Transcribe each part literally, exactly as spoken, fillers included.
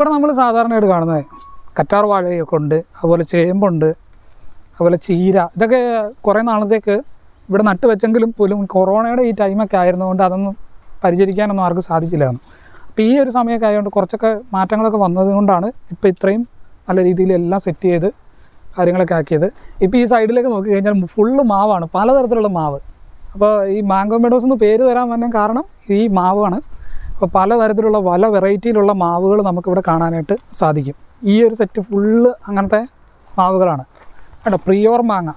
ഇവിടെ നമ്മൾ സാധാരണയായിട്ട് കാണുന്നത് കറ്റാർ വാഴയൊക്കെ ഉണ്ട്, അതുപോലെ ചേമ്പുണ്ട്, അതുപോലെ ചീര. ഇതൊക്കെ കുറേ നാളത്തേക്ക് ഇവിടെ നട്ട് വെച്ചെങ്കിലും പോലും കൊറോണയുടെ ഈ ടൈമൊക്കെ ആയിരുന്നതുകൊണ്ട് അതൊന്നും പരിചരിക്കാനൊന്നും ആർക്കും സാധിച്ചില്ലായിരുന്നു. അപ്പോൾ ഈ ഒരു സമയമൊക്കെ ആയതുകൊണ്ട് കുറച്ചൊക്കെ മാറ്റങ്ങളൊക്കെ വന്നതുകൊണ്ടാണ് ഇപ്പോൾ ഇത്രയും നല്ല രീതിയിൽ എല്ലാം സെറ്റ് ചെയ്ത് കാര്യങ്ങളൊക്കെ ആക്കിയത്. ഇപ്പോൾ ഈ സൈഡിലേക്ക് നോക്കി കഴിഞ്ഞാൽ ഫുള്ള് മാവാണ്, പലതരത്തിലുള്ള മാവ്. അപ്പോൾ ഈ മാംഗോ മെഡോസ് എന്ന് പേര് വരാൻ തന്നെ കാരണം ഈ മാവാണ്. അപ്പോൾ പലതരത്തിലുള്ള പല വെറൈറ്റിയിലുള്ള മാവുകൾ നമുക്കിവിടെ കാണാനായിട്ട് സാധിക്കും. ഈ ഒരു സെറ്റ് ഫുള്ള് അങ്ങനത്തെ മാവുകളാണ് കേട്ടോ. പ്രിയോർ മാങ്ങ.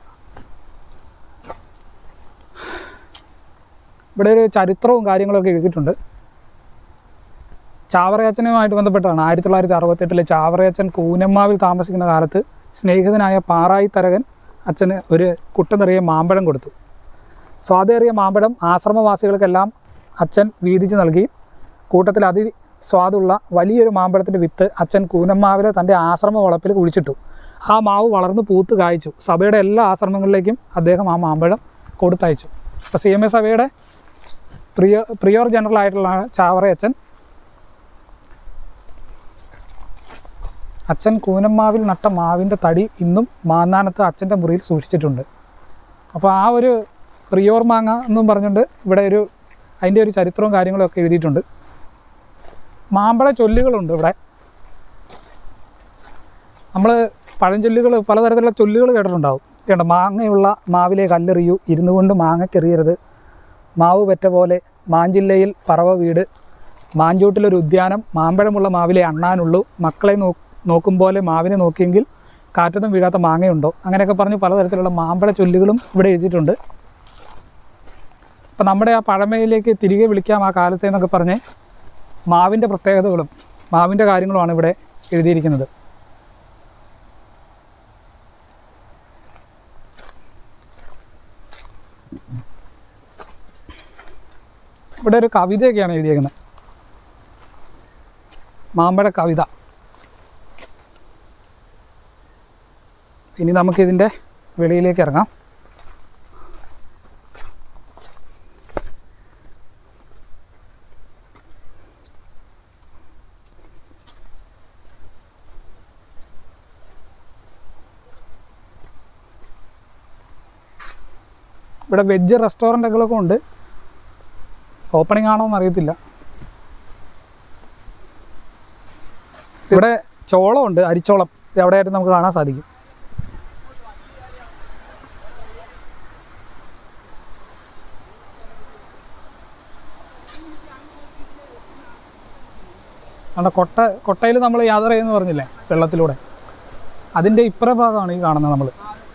ഇവിടെ ഒരു ചരിത്രവും കാര്യങ്ങളൊക്കെ എഴുതിയിട്ടുണ്ട്. ചാവറയച്ചനുമായിട്ട് ബന്ധപ്പെട്ടാണ്. ആയിരത്തി തൊള്ളായിരത്തി അറുപത്തെട്ടിലെ ചാവറയച്ചൻ കൂനമ്മാവിൽ താമസിക്കുന്ന കാലത്ത് സ്നേഹിതനായ പാറായി തരകൻ അച്ഛന് ഒരു കുട്ട നിറയെ മാമ്പഴം കൊടുത്തു. സ്വാദേറിയ മാമ്പഴം ആശ്രമവാസികൾക്കെല്ലാം അച്ഛൻ വീതിച്ച് നൽകി. കൂട്ടത്തിൽ അതി സ്വാദുള്ള വലിയൊരു മാമ്പഴത്തിൻ്റെ വിത്ത് അച്ഛൻ കൂനമ്മാവിലെ തൻ്റെ ആശ്രമ വളപ്പിൽ കുഴിച്ചിട്ടു. ആ മാവ് വളർന്ന് പൂത്ത് കായ്ച്ചു. സഭയുടെ എല്ലാ ആശ്രമങ്ങളിലേക്കും അദ്ദേഹം ആ മാമ്പഴം കൊടുത്തയച്ചു. അപ്പോൾ സി എം എ സഭയുടെ പ്രിയ പ്രിയോർ ജനറൽ ആയിട്ടുള്ള ചാവറയച്ചൻ അച്ഛൻ കൂനമ്മാവിൽ നട്ട മാവിൻ്റെ തടി ഇന്നും മാന്നാനത്ത് അച്ഛൻ്റെ മുറിയിൽ സൂക്ഷിച്ചിട്ടുണ്ട്. അപ്പോൾ ആ ഒരു പ്രിയോർ മാങ്ങ എന്നും പറഞ്ഞുകൊണ്ട് ഇവിടെ ഒരു അതിൻ്റെ ഒരു ചരിത്രവും കാര്യങ്ങളും ഒക്കെ എഴുതിയിട്ടുണ്ട്. മാമ്പഴ ചൊല്ലുകളുണ്ട് ഇവിടെ. നമ്മൾ പഴഞ്ചൊല്ലുകൾ പലതരത്തിലുള്ള ചൊല്ലുകൾ കേട്ടിട്ടുണ്ടാവും. കേട്ടോ, മാങ്ങയുള്ള മാവിലെ കല്ലെറിയൂ, ഇരുന്നു കൊണ്ട് മാങ്ങക്കെറിയരുത്, മാവ് പെറ്റ പോലെ മാഞ്ചില്ലയിൽ പറവ വീട്, മാഞ്ചൂട്ടിലൊരു ഉദ്യാനം, മാമ്പഴമുള്ള മാവിലെ അണ്ണാനുള്ളൂ, മക്കളെ നോ നോക്കും പോലെ മാവിനെ നോക്കിയെങ്കിൽ കാറ്റൊന്നും വീഴാത്ത മാങ്ങയുണ്ടോ, അങ്ങനെയൊക്കെ പറഞ്ഞ് പലതരത്തിലുള്ള മാമ്പഴ ചൊല്ലുകളും ഇവിടെ എഴുതിയിട്ടുണ്ട്. അപ്പം നമ്മുടെ ആ പഴമയിലേക്ക് തിരികെ വിളിക്കാം ആ കാലത്തെ എന്നൊക്കെ പറഞ്ഞ് മാവിൻ്റെ പ്രത്യേകതകളും മാവിൻ്റെ കാര്യങ്ങളുമാണ് ഇവിടെ എഴുതിയിരിക്കുന്നത്. ഇവിടെ ഒരു കവിതയൊക്കെയാണ് എഴുതിയിരിക്കുന്നത്, മാമ്പഴ കവിത. ഇനി നമുക്കിതിൻ്റെ വെളിയിലേക്ക് ഇറങ്ങാം. ഇവിടെ വെജ് റെസ്റ്റോറൻറ്റുകളൊക്കെ ഉണ്ട്. ഓപ്പണിംഗ് ആണോ എന്ന് അറിയത്തില്ല. ഇവിടെ ചോളമുണ്ട്, അരിച്ചോളം. എവിടെയായിട്ട് നമുക്ക് കാണാൻ സാധിക്കും. അവിടെ കൊട്ട കൊട്ടയിൽ നമ്മൾ യാത്ര ചെയ്യുമെന്ന് പറഞ്ഞില്ലേ, വെള്ളത്തിലൂടെ, അതിൻ്റെ ഇപ്പുറ ഭാഗമാണ് ഈ കാണുന്നത്. നമ്മൾ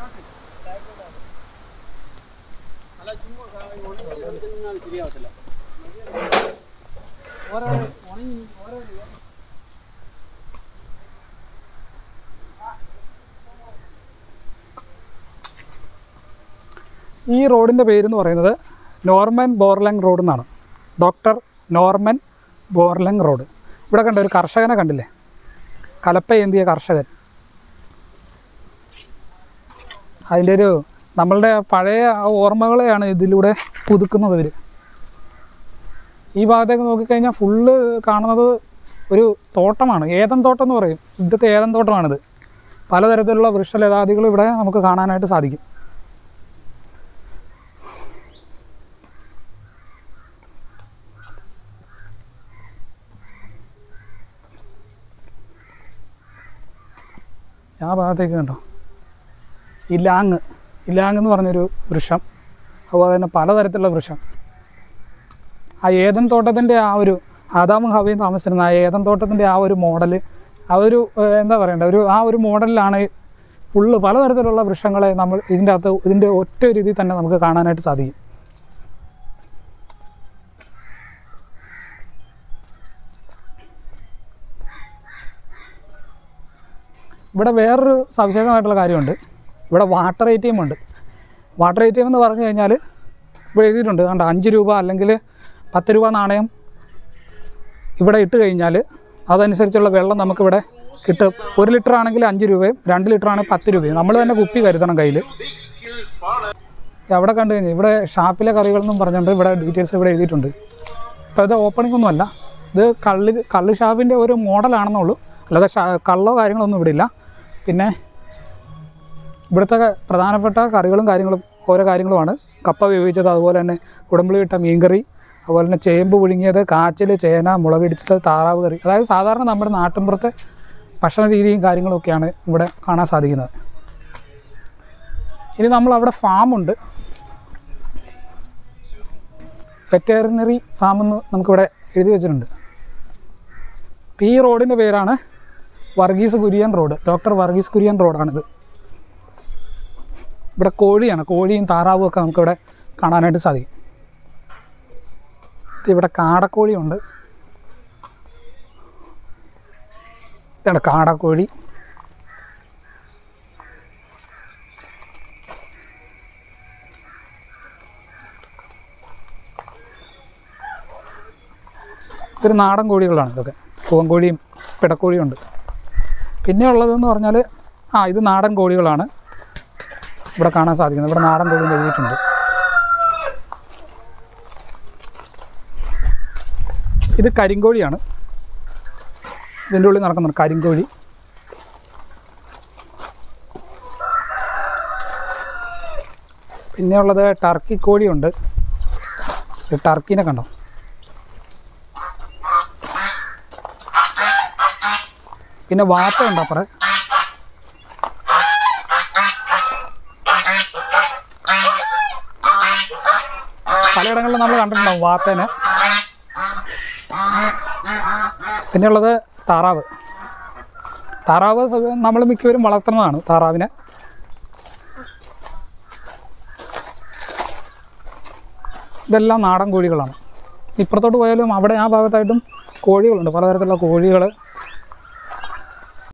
ഈ റോഡിൻ്റെ പേരെന്ന് പറയുന്നത് നോർമൻ ബോർലങ് റോഡ് എന്നാണ്. Doctor Norman Borlaug road. ഇവിടെ കണ്ട ഒരു കർഷകനെ കണ്ടില്ലേ, കലപ്പയേന്തിയ കർഷകൻ. അതിൻ്റെ ഒരു നമ്മളുടെ പഴയ ഓർമ്മകളെയാണ് ഇതിലൂടെ പുതുക്കുന്നത് ഇവർ. ഈ ഭാഗത്തേക്ക് നോക്കിക്കഴിഞ്ഞാൽ ഫുള്ള് കാണുന്നത് ഒരു തോട്ടമാണ്, ഏദൻ തോട്ടം എന്ന് പറയും. ഇവിടുത്തെ ഏദൻ തോട്ടമാണിത്. പലതരത്തിലുള്ള വൃക്ഷലതാദികൾ ഇവിടെ നമുക്ക് കാണാനായിട്ട് സാധിക്കും. ആ ഭാഗത്തേക്ക് കണ്ടോ, ഇലാങ് ഇലാങ് എന്ന് പറഞ്ഞൊരു വൃക്ഷം, അതുപോലെ തന്നെ പലതരത്തിലുള്ള വൃക്ഷം. ആ ഏദൻ തോട്ടത്തിൻ്റെ ആ ഒരു ആദാമും ഹവ്വയും താമസിച്ചിരുന്ന ആ ഏദൻ തോട്ടത്തിൻ്റെ ആ ഒരു മോഡൽ, ആ ഒരു എന്താ പറയണ്ടേ, ഒരു ആ ഒരു മോഡലിലാണ് ഫുള്ള് പലതരത്തിലുള്ള വൃക്ഷങ്ങളെ നമ്മൾ ഇതിൻ്റെ അകത്ത് ഇതിൻ്റെ ഒറ്റ രീതിയിൽ തന്നെ നമുക്ക് കാണാനായിട്ട് സാധിക്കും. ഇവിടെ വേറൊരു സവിശേഷമായിട്ടുള്ള കാര്യമുണ്ട്. ഇവിടെ വാട്ടർ എ ടി എം ഉണ്ട്. വാട്ടർ എ ടി എം എന്ന് പറഞ്ഞു കഴിഞ്ഞാൽ ഇവിടെ എഴുതിയിട്ടുണ്ട് കണ്ട, അഞ്ച് രൂപ അല്ലെങ്കിൽ പത്ത് രൂപ നാണയം ഇവിടെ ഇട്ട് കഴിഞ്ഞാൽ അതനുസരിച്ചുള്ള വെള്ളം നമുക്കിവിടെ കിട്ടും. ഒരു ലിറ്റർ ആണെങ്കിൽ അഞ്ച് രൂപയും രണ്ട് ലിറ്റർ ആണെങ്കിൽ പത്ത് രൂപയും. നമ്മൾ തന്നെ കുപ്പി കരുതണം കയ്യിൽ. അവിടെ കണ്ടു കഴിഞ്ഞാൽ ഇവിടെ ഷാപ്പിലെ കറികളെന്നും പറഞ്ഞുകൊണ്ട് ഇവിടെ ഡീറ്റെയിൽസ് ഇവിടെ എഴുതിയിട്ടുണ്ട്. ഇപ്പോൾ ഇത് ഓപ്പണിംഗ് ഒന്നുമല്ല, ഇത് കള്ള് കള്ള് ഷാപ്പിൻ്റെ ഒരു മോഡലാണെന്നുള്ളൂ. അല്ലാതെ കള്ളോ കാര്യങ്ങളൊന്നും ഇവിടെ ഇല്ല. പിന്നെ ഇവിടുത്തെ പ്രധാനപ്പെട്ട കറികളും കാര്യങ്ങളും ഓരോ കാര്യങ്ങളുമാണ്. കപ്പ വേവിച്ചത്, അതുപോലെ തന്നെ കുടംപുളി ഇട്ട മീൻകറി, അതുപോലെ തന്നെ ചേമ്പ് പുഴുങ്ങിയത്, കാച്ചിൽ, ചേന, മുളകിടിച്ചത്, താറാവ് കറി. അതായത് സാധാരണ നമ്മുടെ നാട്ടിൻപുറത്തെ ഭക്ഷണ രീതിയും കാര്യങ്ങളൊക്കെയാണ് ഇവിടെ കാണാൻ സാധിക്കുന്നത്. ഇനി നമ്മളവിടെ ഫാമുണ്ട്, വെറ്ററിനറി ഫാമെന്ന് നമുക്കിവിടെ എഴുതി വെച്ചിട്ടുണ്ട്. ഈ റോഡിൻ്റെ പേരാണ് വർഗീസ് കുര്യൻ റോഡ്. ഡോക്ടർ വർഗീസ് കുര്യൻ റോഡാണിത്. ഇവിടെ കോഴിയാണ്, കോഴിയും താറാവും ഒക്കെ നമുക്കിവിടെ കാണാനായിട്ട് സാധിക്കും. ഇവിടെ കാടക്കോഴിയുണ്ട്. ഇതാണ് കാടക്കോഴി. ഇതൊരു നാടൻ കോഴികളാണ് ഇതൊക്കെ. പൂവൻകോഴിയും പിടക്കോഴിയും ഉണ്ട്. പിന്നെ ഉള്ളതെന്ന് പറഞ്ഞാൽ ആ ഇത് നാടൻ കോഴികളാണ് ഇവിടെ കാണാൻ സാധിക്കുന്നത്. ഇവിടെ നാടൻ കോഴി എഴുതിയിട്ടുണ്ട്. ഇത് കരിങ്കോഴിയാണ്. ഇതിൻ്റെ ഉള്ളിൽ നടക്കുന്നുണ്ട് കരിങ്കോഴി. പിന്നെ ഉള്ളത് ടർക്കി കോഴിയുണ്ട്. ടർക്കീനെ കണ്ടോ? പിന്നെ വാത്തയുണ്ട് അപ്പുറം. പലയിടങ്ങളിലും നമ്മൾ കണ്ടിട്ടുണ്ടാവും വാത്തേനെ. പിന്നെയുള്ളത് താറാവ്. താറാവ് നമ്മൾ മിക്കവരും വളർത്തുന്നതാണ് താറാവിനെ. ഇതെല്ലാം നാടൻ കോഴികളാണ്. ഇപ്പുറത്തോട്ട് പോയാലും അവിടെ ആ ഭാഗത്തായിട്ടും കോഴികളുണ്ട്, പലതരത്തിലുള്ള കോഴികൾ.